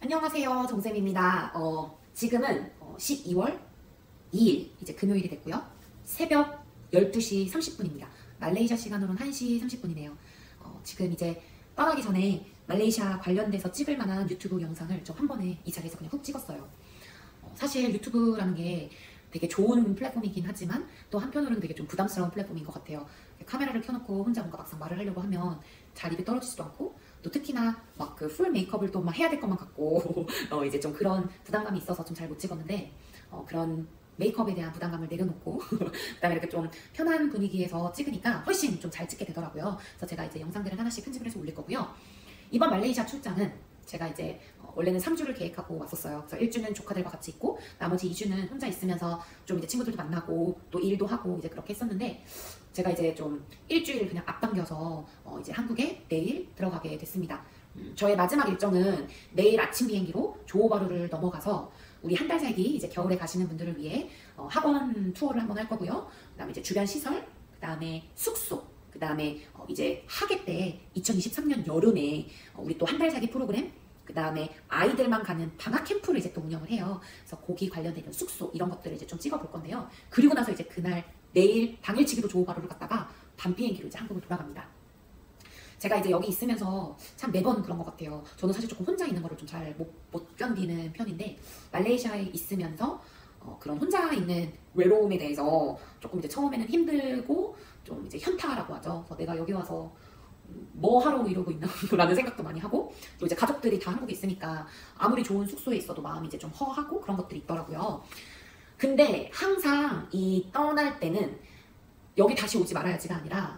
안녕하세요, 정쌤입니다. 지금은 12월 2일, 이제 금요일이 됐고요. 새벽 12시 30분입니다. 말레이시아 시간으로는 1시 30분이네요. 지금 이제 떠나기 전에 말레이시아 관련돼서 찍을 만한 유튜브 영상을 좀 한 번에 이 자리에서 그냥 훅 찍었어요. 사실 유튜브라는 게 되게 좋은 플랫폼이긴 하지만 또 한편으로는 되게 좀 부담스러운 플랫폼인 것 같아요. 카메라를 켜놓고 혼자 뭔가 막상 말을 하려고 하면 잘 입에 떨어지지도 않고, 또 특히나 막 그 풀 메이크업을 또 막 해야 될 것만 같고 이제 좀 그런 부담감이 있어서 좀 잘 못 찍었는데, 그런 메이크업에 대한 부담감을 내려놓고 그다음에 이렇게 좀 편한 분위기에서 찍으니까 훨씬 좀 잘 찍게 되더라고요. 그래서 제가 이제 영상들을 하나씩 편집을 해서 올릴 거고요. 이번 말레이시아 출장은 제가 이제 원래는 3주를 계획하고 왔었어요. 그래서 1주는 조카들과 같이 있고 나머지 2주는 혼자 있으면서 좀 이제 친구들도 만나고 또 일도 하고 이제 그렇게 했었는데, 제가 이제 좀 일주일 그냥 앞당겨서 이제 한국에 내일 들어가게 됐습니다. 저의 마지막 일정은 내일 아침 비행기로 조호바루를 넘어가서 우리 한 달 살기 이제 겨울에 가시는 분들을 위해 학원 투어를 한번 할 거고요. 그다음에 이제 주변 시설, 그다음에 숙소, 그 다음에 이제 하계 때 2023년 여름에 우리 또 한 달 살기 프로그램, 그 다음에 아이들만 가는 방학 캠프를 이제 또 운영을 해요. 그래서 거기 관련된 숙소 이런 것들을 이제 좀 찍어볼 건데요. 그리고 나서 이제 그날 내일 당일치기로 조호바루를 갔다가 밤 비행기로 이제 한국을 돌아갑니다. 제가 이제 여기 있으면서 참 매번 그런 것 같아요. 저는 사실 조금 혼자 있는 거를 좀 잘 못 견디는 편인데, 말레이시아에 있으면서 그런 혼자 있는 외로움에 대해서 조금 이제 처음에는 힘들고 좀 이제 현타라고 하죠. 그래서 내가 여기 와서 뭐 하러 이러고 있나 라는 생각도 많이 하고, 또 이제 가족들이 다 한국에 있으니까 아무리 좋은 숙소에 있어도 마음이 이제 좀 허하고 그런 것들이 있더라고요. 근데 항상 이 떠날 때는 여기 다시 오지 말아야지가 아니라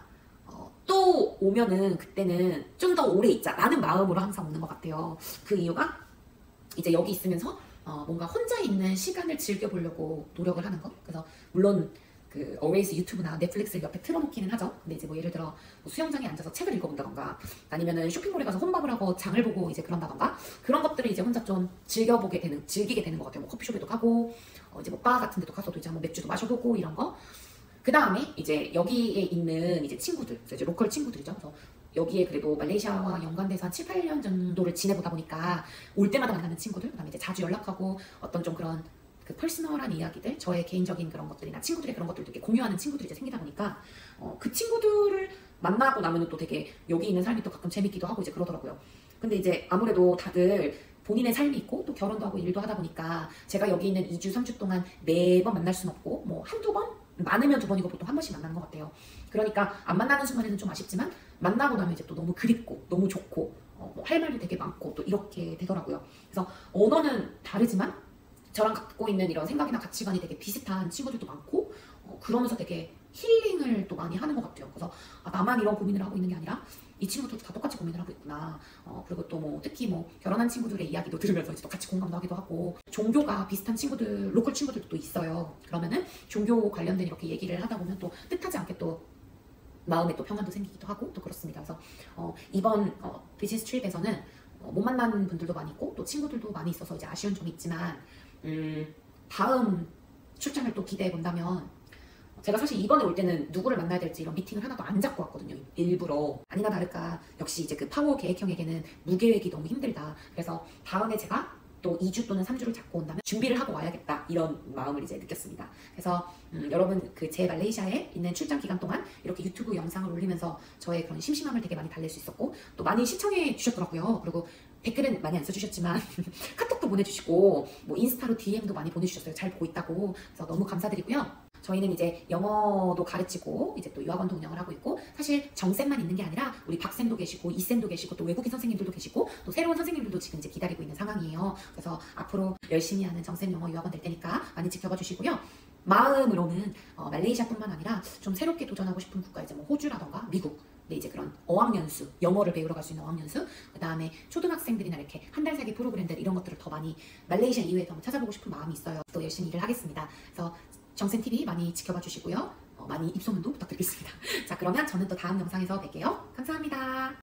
또 오면은 그때는 좀 더 오래 있자 라는 마음으로 항상 오는 것 같아요. 그 이유가 이제 여기 있으면서 뭔가 혼자 있는 시간을 즐겨보려고 노력을 하는 거. 그래서 물론 그 always 유튜브나 넷플릭스를 옆에 틀어놓기는 하죠. 근데 이제 뭐 예를 들어 뭐 수영장에 앉아서 책을 읽어본다던가, 아니면은 쇼핑몰에 가서 혼밥을 하고 장을 보고 이제 그런다던가, 그런 것들을 이제 혼자 좀 즐기게 되는 것 같아요. 뭐 커피숍에도 가고 이제 뭐 바 같은 데도 가서도 이제 한번 맥주도 마셔보고 이런 거. 그 다음에 이제 여기에 있는 이제 친구들, 이제 로컬 친구들이죠. 그래서 여기에 그래도 말레이시아와 연관돼서 한 7, 8년 정도를 지내보다 보니까 올 때마다 만나는 친구들, 그다음에 이제 자주 연락하고 어떤 좀 그런 그 퍼스널한 이야기들, 저의 개인적인 그런 것들이나 친구들의 그런 것들도 이렇게 공유하는 친구들이 이제 생기다 보니까 그 친구들을 만나고 나면은 또 되게 여기 있는 삶이 또 가끔 재밌기도 하고 이제 그러더라고요. 근데 이제 아무래도 다들 본인의 삶이 있고 또 결혼도 하고 일도 하다 보니까 제가 여기 있는 2주, 3주 동안 매번 만날 순 없고, 뭐 한두 번? 많으면 두 번이고 보통 한 번씩 만나는 것 같아요. 그러니까 안 만나는 순간에는 좀 아쉽지만 만나고 나면 이제 또 너무 그립고 너무 좋고 뭐할 말도 되게 많고 또 이렇게 되더라고요. 그래서 언어는 다르지만 저랑 갖고 있는 이런 생각이나 가치관이 되게 비슷한 친구들도 많고, 그러면서 되게 힐링을 또 많이 하는 것 같아요. 그래서 나만 이런 고민을 하고 있는 게 아니라 이 친구들도 다 똑같이 고민을 하고 있구나. 그리고 또 뭐 특히 뭐 결혼한 친구들의 이야기도 들으면서 이제 또 같이 공감도 하기도 하고, 종교가 비슷한 친구들, 로컬 친구들도 또 있어요. 그러면은 종교 관련된 이렇게 얘기를 하다 보면 또 뜻하지 않게 또 마음에 또 평안도 생기기도 하고 또 그렇습니다. 그래서 이번 비즈니스 트립에서는 못 만난 분들도 많이 있고 또 친구들도 많이 있어서 이제 아쉬운 점이 있지만, 다음 출장을 또 기대해 본다면, 제가 사실 이번에 올 때는 누구를 만나야 될지 이런 미팅을 하나도 안 잡고 왔거든요. 일부러. 아니나 다를까 역시 이제 그 파워 계획형에게는 무계획이 너무 힘들다. 그래서 다음에 제가 또 2주 또는 3주를 잡고 온다면 준비를 하고 와야겠다, 이런 마음을 이제 느꼈습니다. 그래서 여러분 그 제 말레이시아에 있는 출장 기간 동안 이렇게 유튜브 영상을 올리면서 저의 그런 심심함을 되게 많이 달랠 수 있었고, 또 많이 시청해 주셨더라고요. 그리고 댓글은 많이 안 써주셨지만 카톡도 보내주시고 뭐 인스타로 DM도 많이 보내주셨어요. 잘 보고 있다고. 그래서 너무 감사드리고요. 저희는 이제 영어도 가르치고 이제 또 유학원도 운영을 하고 있고, 사실 정쌤만 있는 게 아니라 우리 박쌤도 계시고 이쌤도 계시고 또 외국인 선생님들도 계시고 또 새로운 선생님들도 지금 이제 기다리고 있는 상황이에요. 그래서 앞으로 열심히 하는 정쌤 영어 유학원 될 테니까 많이 지켜봐 주시고요. 마음으로는 말레이시아뿐만 아니라 좀 새롭게 도전하고 싶은 국가, 이제 뭐 호주라던가 미국, 네, 이제 그런 어학연수, 영어를 배우러 갈 수 있는 어학연수, 그 다음에 초등학생들이나 이렇게 한 달 살기 프로그램들, 이런 것들을 더 많이 말레이시아 이외에 더 찾아보고 싶은 마음이 있어요. 또 열심히 일을 하겠습니다. 그래서 정쌤TV 많이 지켜봐 주시고요. 많이 입소문도 부탁드리겠습니다. 자, 그러면 저는 또 다음 영상에서 뵐게요. 감사합니다.